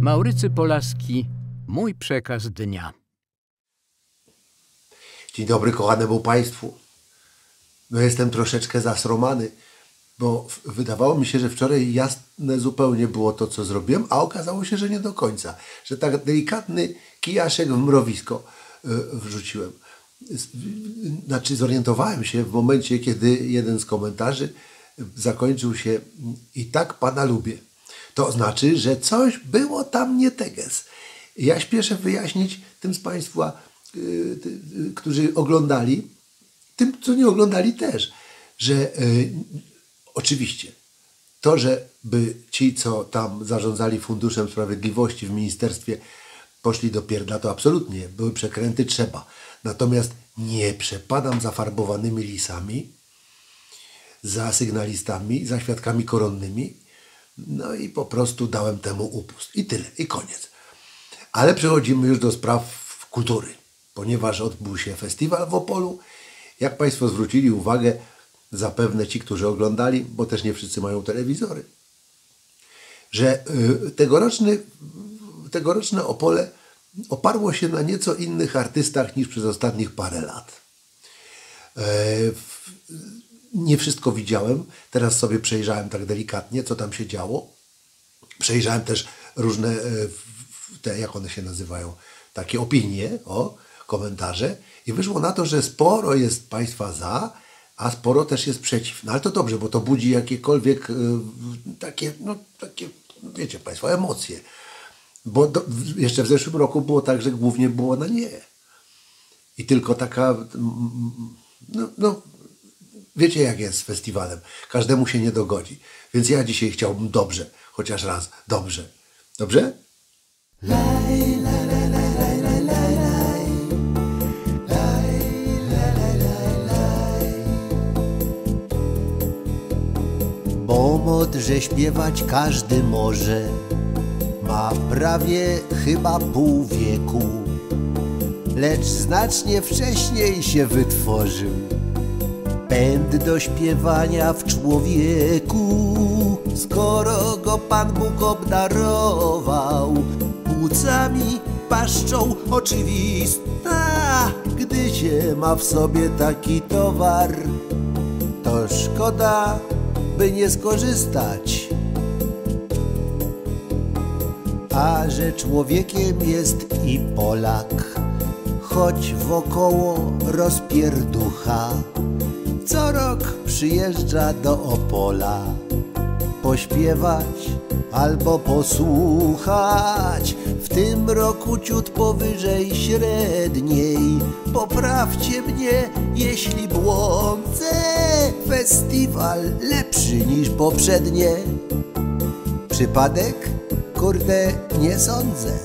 Maurycy Polaski, mój przekaz dnia. Dzień dobry kochanemu Państwu. No jestem troszeczkę zasromany, bo wydawało mi się, że wczoraj jasne zupełnie było to, co zrobiłem, a okazało się, że nie do końca. Że tak delikatny kijaszek w mrowisko wrzuciłem. Znaczy zorientowałem się w momencie, kiedy jeden z komentarzy zakończył się: i tak Pana lubię. To znaczy, że coś było tam nie teges. Ja śpieszę wyjaśnić tym z Państwa, którzy oglądali, tym, co nie oglądali też, że oczywiście to, żeby ci, co tam zarządzali Funduszem Sprawiedliwości w ministerstwie, poszli do pierdla, to absolutnie były przekręty, trzeba. Natomiast nie przepadam za farbowanymi lisami, za sygnalistami, za świadkami koronnymi. No i po prostu dałem temu upust. I tyle, i koniec. Ale przechodzimy już do spraw kultury, ponieważ odbył się festiwal w Opolu. Jak Państwo zwrócili uwagę, zapewne ci, którzy oglądali, bo też nie wszyscy mają telewizory, że tegoroczne Opole oparło się na nieco innych artystach niż przez ostatnich parę lat. Nie wszystko widziałem, teraz sobie przejrzałem tak delikatnie, co tam się działo. Przejrzałem też różne, jak one się nazywają, takie opinie, komentarze, i wyszło na to, że sporo jest Państwa za, a sporo też jest przeciw. No ale to dobrze, bo to budzi jakiekolwiek takie, wiecie Państwo, emocje. Bo jeszcze w zeszłym roku było tak, że głównie było na nie. I tylko taka, wiecie jak jest z festiwalem. Każdemu się nie dogodzi. Więc ja dzisiaj chciałbym dobrze, chociaż raz, dobrze. Dobrze? Bo mądrze śpiewać każdy może, ma prawie chyba pół wieku, lecz znacznie wcześniej się wytworzył pęd do śpiewania w człowieku. Skoro go Pan Bóg obdarował płucami, paszczą oczywista, gdy się ma w sobie taki towar, to szkoda, by nie skorzystać. A że człowiekiem jest i Polak, choć wokoło rozpierducha, co rok przyjeżdża do Opola pośpiewać albo posłuchać. W tym roku ciut powyżej średniej, poprawcie mnie, jeśli błądzę. Festiwal lepszy niż poprzednie. Przypadek? Kurde, nie sądzę.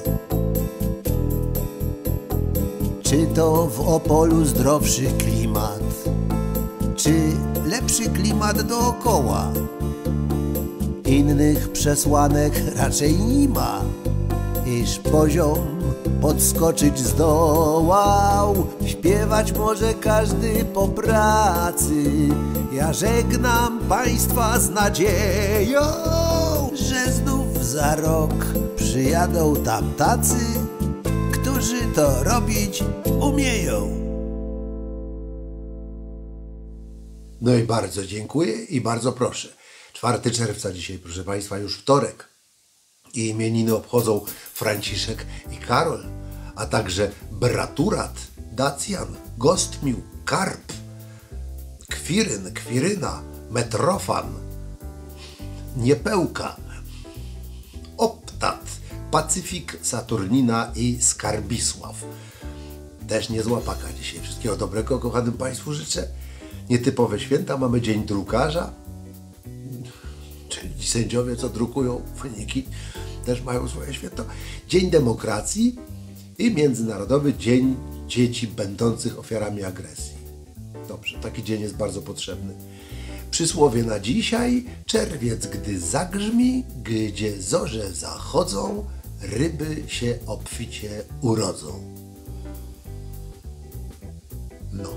Czy to w Opolu zdrowszy klimat, czy lepszy klimat dookoła? Innych przesłanek raczej nie ma, iż poziom podskoczyć zdołał. Śpiewać może każdy po pracy. Ja żegnam Państwa z nadzieją, że znów za rok przyjadą tam tacy, którzy to robić umieją. No i bardzo dziękuję i bardzo proszę. 4 czerwca dzisiaj, proszę Państwa, już wtorek. I imieniny obchodzą Franciszek i Karol, a także Braturat, Dacjan, Gostmił, Karp, Kwiryn, Kwiryna, Metrofan, Niepełka, Optat, Pacyfik, Saturnina i Skarbisław. Też niezła paka dzisiaj. Wszystkiego dobrego kochanym Państwu życzę. Nietypowe święta. Mamy Dzień Drukarza. Czyli sędziowie, co drukują wyniki, też mają swoje święto. Dzień Demokracji i Międzynarodowy Dzień Dzieci będących ofiarami agresji. Dobrze, taki dzień jest bardzo potrzebny. Przysłowie na dzisiaj: czerwiec, gdy zagrzmi, gdzie zorze zachodzą, ryby się obficie urodzą. No.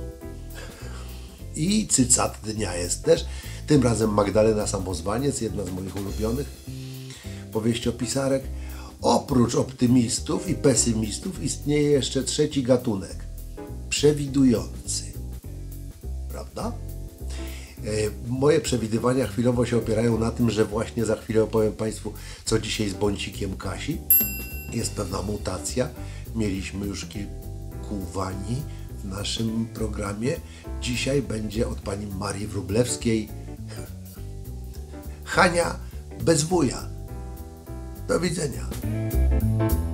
I cycat dnia jest też. Tym razem Magdalena Samozwaniec, jedna z moich ulubionych powieściopisarek. Oprócz optymistów i pesymistów istnieje jeszcze trzeci gatunek. Przewidujący. Prawda? Moje przewidywania chwilowo się opierają na tym, że właśnie za chwilę opowiem Państwu, co dzisiaj z bącikiem Kasi. Jest pewna mutacja. Mieliśmy już kilku Wani w naszym programie. Dzisiaj będzie od pani Marii Wróblewskiej Hania bez wuja. Do widzenia.